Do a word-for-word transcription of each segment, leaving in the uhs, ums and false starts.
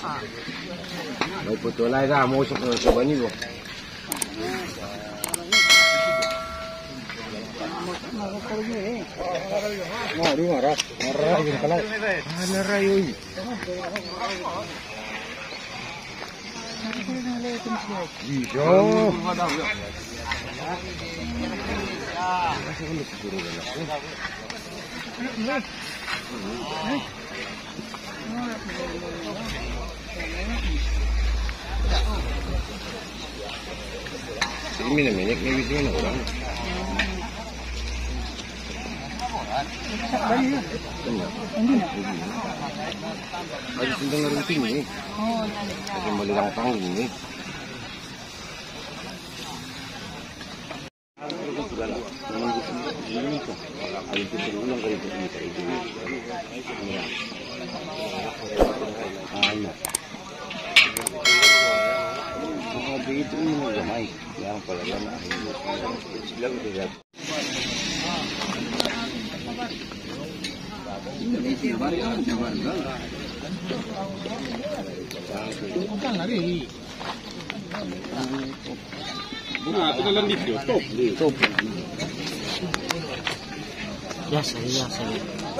May puto lai ra mo sa sa bani ko. Nah, di marah. Marah yung kalay. Ah, naray yun. Bisa. Ini namanya kayak gitu kan orang. Ada tentang ngerunting nih. Ada melilang panggung nih. Begitu ini ramai yang pada lama ini tidak. Bukan lari. Nah, itu dalam video. Stop, stop. Ya, saya, ya, saya.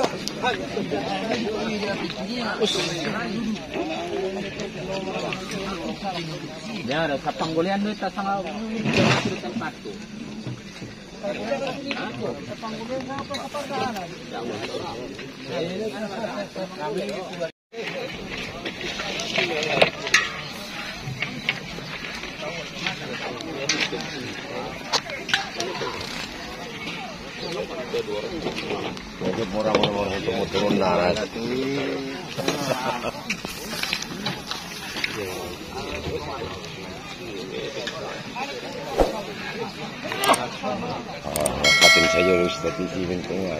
Ya, ada kapanggulian itu sama tempat tu. Jadi orang-orang itu mau turun darat. Patin saja harus tadi sini tengah.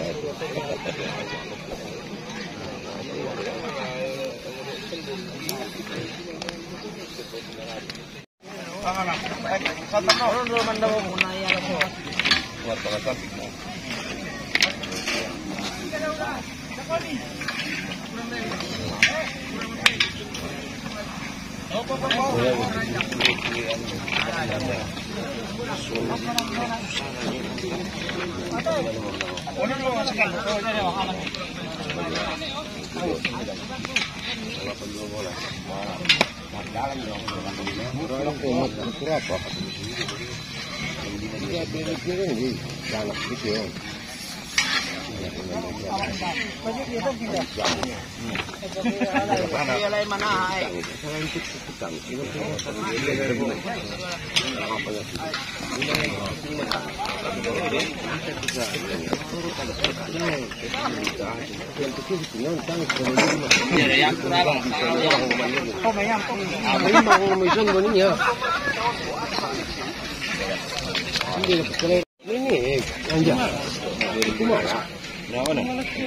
Ini anjak. Itu mana? Mana?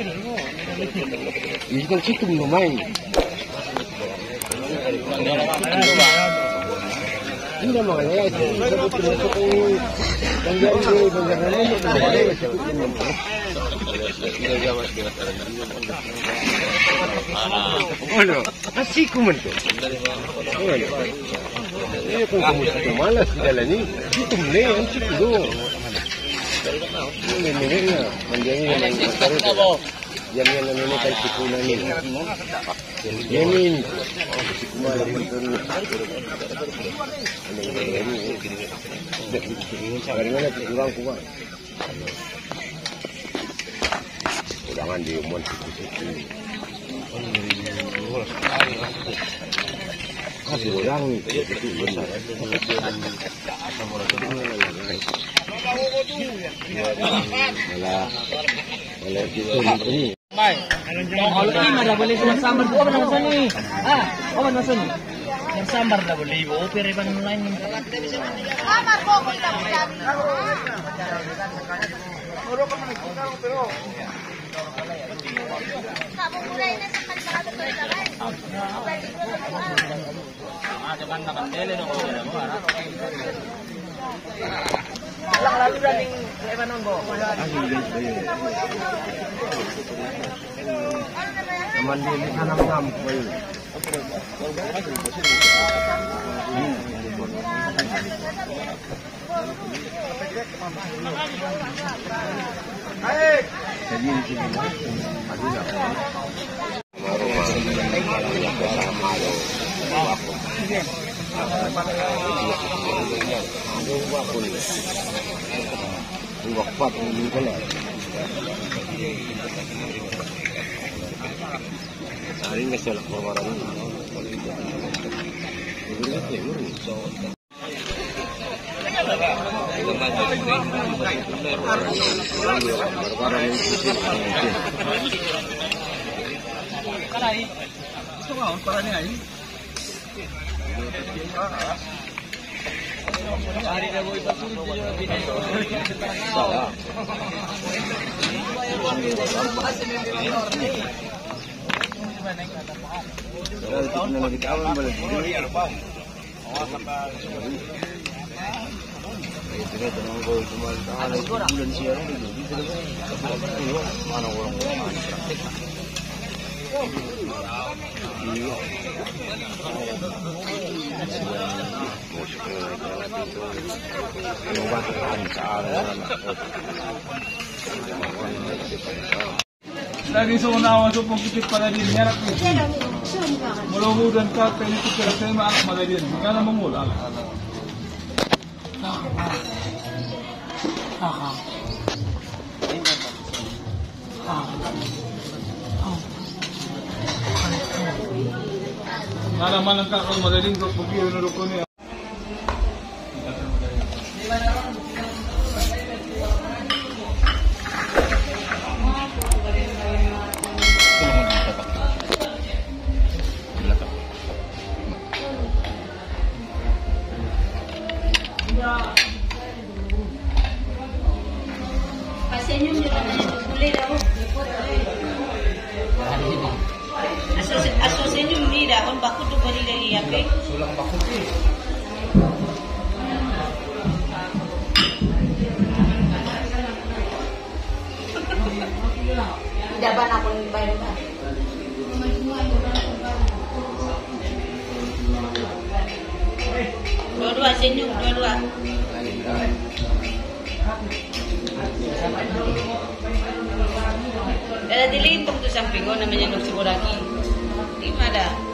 Ini kan situ lumayan. Ini mana ya? Itu termasuk yang dari bandaran ini. Oh no, asik kuman tu. Ini kan kamu sudah malas di dalam ini. Itu mulai asik tu. Ini memangnya menjadi yang besar. Jangan yang kayak sikunan ini. Jamin. Sikunan betul. Bagaimana kurang kurang. Jangan diumumkan situ-situ. Kasih orang itu benar. Malah, malah itu ini. Kalau ini dah boleh yang sambar tu apa nama ni? Ah, apa nama ni? Yang sambar dah boleh. Oh, periban lain. Sambar kok kita berjadi. Orang kan nak kita pero. Kamu mulai ni sampai kalau tu jalan. Ah, jangan nak tele dong. Lang lalu running Lebanon bo. Naman din kanam-nam ko. Wakpat ini pula. Hari ini saya lakukan orang ini. Salah. Lagi sa unawa sa pagkikit pala din, nyarap ko. Mulahudan ka, pinitip ka sa mga anak magalin. Hindi na mamula. Nga naman ang kakal magaling ko, pag-iunod ko niya. Senyum juga boleh dah. Aso aso senyum ni dah on baku tu beri lagi apa? Sulang baku tu. Tidak ban aku bayar dah. Dua-dua senyum, dua-dua. Ada dilintong tu samping ko naman yung nagsiguragi. Di mada.